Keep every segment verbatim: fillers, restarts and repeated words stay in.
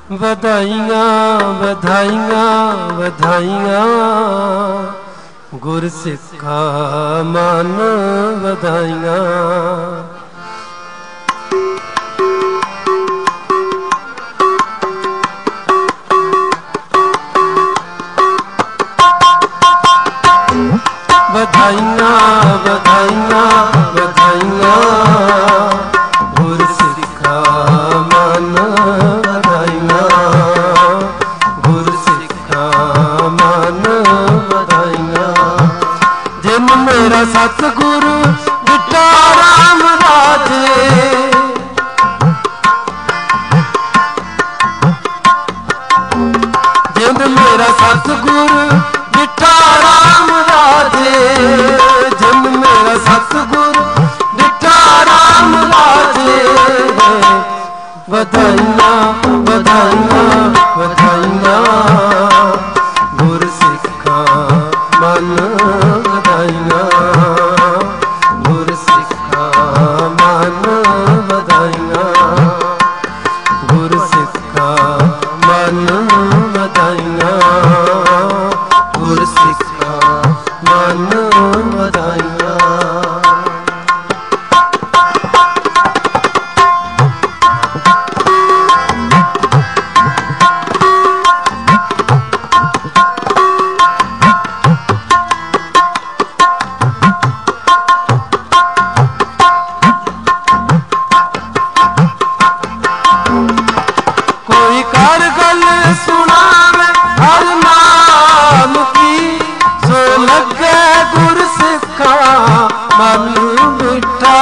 ਵਧਾਈਆਂ ਵਧਾਈਆਂ ਵਧਾਈਆਂ ਗੁਰ ਸਿੱਖਾ ਮਨ ਵਧਾਈਆਂ। ਵਧਾਈਆਂ ਵਧਾਈਆਂ ਵਧਾਈਆਂ ਗੁਰ ਸਿੱਖਾ ਮਨ ਵਧਾਈਆਂ, ਗੁਰ ਸਿੱਖਾ ਮਨ ਵਧਾਈਆਂ। ਜਿਨ ਮੇਰਾ ਸਤਿਗੁਰੂ ਦਿੱਤਾ ਰਾਮ ਰਾਜੇ, ਜਿਨ ਮੇਰਾ ਸਤਿਗੁਰੂ ਦਿੱਤਾ ਰਾਮ ਰਾਜੇ, ਜਿਨ ਮੇਰਾ ਸਤਿਗੁਰੂ ਦਿੱਤਾ ਰਾਮ ਰਾਜੇ। ਵਧਾਈਆਂ ਵਧਾਈਆਂ ਵਧਾਈਆਂ ਗੁਰ ਸਿੱਖਾ ਮਨ ਵਧਾਈਆਂ, ਗੁਰ ਸਿੱਖਾ ਮਨ ਵਧਾਈਆਂ, ਗੁਰ ਸਿੱਖਾ ਮਨ ਵਧਾਈਆਂ, ਗੁਰ ਸਿੱਖਾ ਮਨ ਵਧਾਈਆਂ। ਕੋਈ ਕਰ ਗੱਲ ਸੁਣਾਵੇ ਹਰ ਨਾਮ ਕੀ, ਸੋ ਲੱਗੇ ਗੁਰ ਸਿੱਖਾ ਮਨ ਮਿੱਠਾ।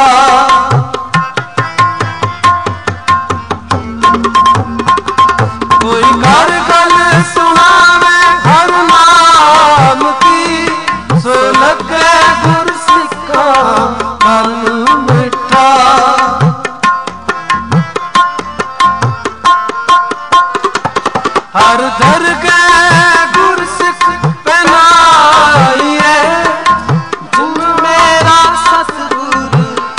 ਕੋਈ ਕਰ ਗੱਲ ਸੁਣਾਵੇ ਹਰ ਨਾਮ ਕੀ, ਸੋ ਲੱਗੇ ਗੁਰ ਸਿੱਖਾ ਮਨ ਮਿੱਠਾ। ਹਰ ਦਰਗਹਿ ਗੁਰ ਸਿੱਖ ਪਹਿਨਾਈਏ, ਜਿਨ ਮੇਰਾ ਸਤਿਗੁਰ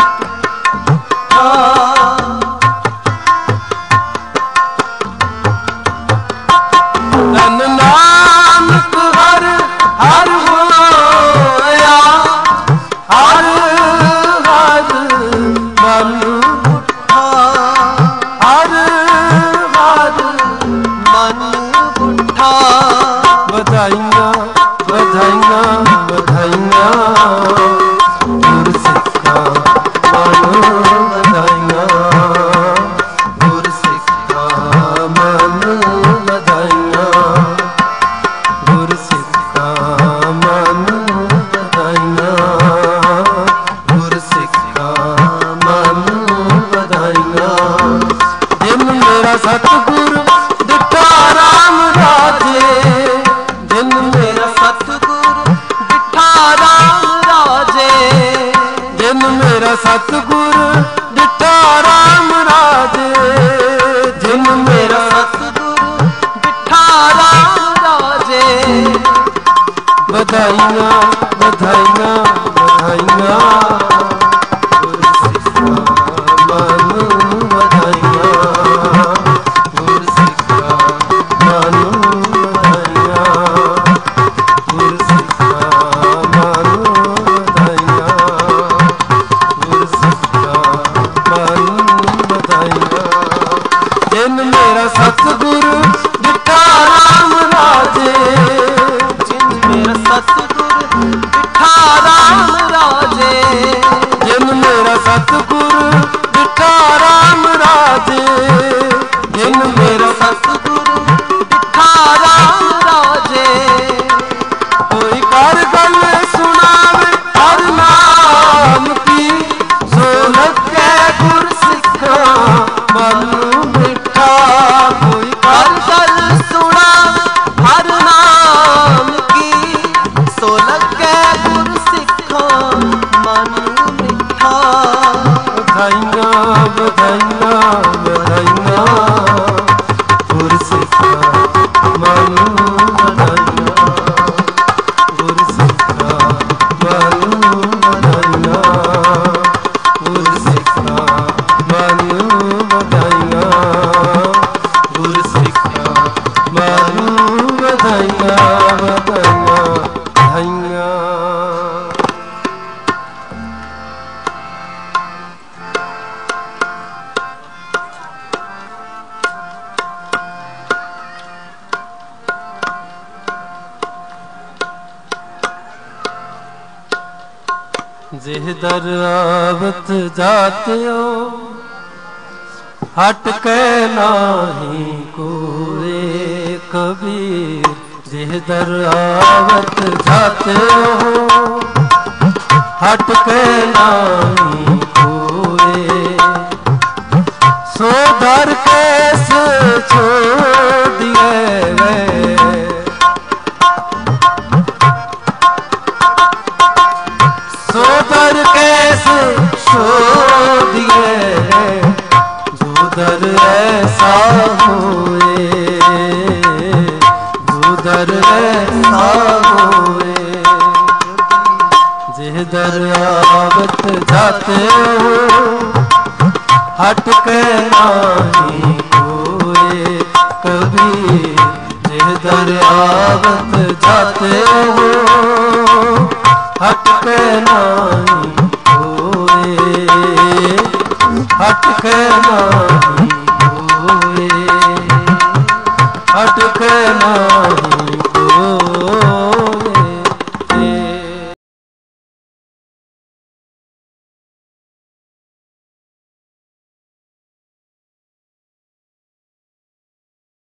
ਧੰਨ ਨਾਨਕ ਹਰ ਹਰ ਹੋਇਆ, ਹਰ ਹਰ ਮਨ ਉੱਠਾ, ਹਰ ਹਰ ਮਨ ਉੱਠਾ। ਵਧਾਈਆਂ ਵਧਾਈਆਂ ਵਧਾਈਆਂ ਗੁਰ ਸਿੱਖਾ ਮਨ ਵਧਾਈਆਂ, ਗੁਰ ਸਿੱਖਾ ਮਨ ਵਧਾਈਆਂ, ਗੁਰ ਸਿੱਖਾ ਮਨ ਵਧਾਈਆਂ, ਗੁਰ ਸਿੱਖਾ ਮਨ ਵਧਾਈਆਂ। ਜਿਨ ਮੇਰਾ ਸਤਿਗੁਰ ਦਿੱਤਾ ਰਾਮ ਰਾਜੇ, ਜਿਨ ਮੇਰਾ ਸਤਿਗੁਰ ਦਿੱਤਾ ਰਾਮ ਰਾਜੇ, ਜਿਨ ਮੇਰਾ ਸਤਿਗੁਰ ਦਿੱਤਾ ਰਾਮ ਰਾਜੇ, ਜਿਨ ਮੇਰਾ ਸਤਿਗੁਰ ਦਿੱਤਾ ਰਾਮ ਰਾਜੇ। ਵਧਾਈਆਂ ਵਧਾਈਆਂ ਵਧਾਈਆਂ ਗੁਰ ਸਿੱਖਾ ਮਨ ਵਧਾਈਆਂ, ਗੁਰ जिह दर आवत जाते हो हट के नाही कोए कबीर। जिह दर आवत जाते हो हट के नाही कोए सो दर कैस छोड़ दिए वे सो दर कैस छोड़ दिए जो दर ऐसा होए जो दर ऐसा होए। जिह दर आवत जाते हो हट के नाही कोए कबीर। जिह दर आवत जाते हो हट के नाही कोए हट के नाही कोए हट के नाही